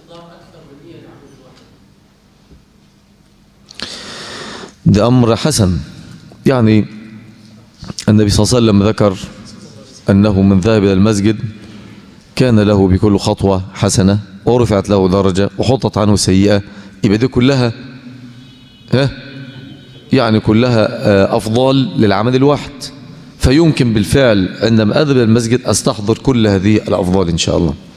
ده أمر حسن. يعني النبي صلى الله عليه وسلم ذكر أنه من ذهب إلى المسجد كان له بكل خطوة حسنة ورفعت له درجة وحطت عنه سيئة. يبقى دي كلها يعني كلها أفضال للعمل الواحد. فيمكن بالفعل عندما أذهب إلى المسجد أستحضر كل هذه الأفضال إن شاء الله.